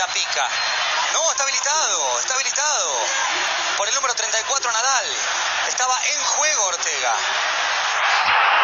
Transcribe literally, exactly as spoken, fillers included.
la pica. No, está habilitado, está habilitado. Por el número treinta y cuatro, Nadal. Estaba en juego Ortega.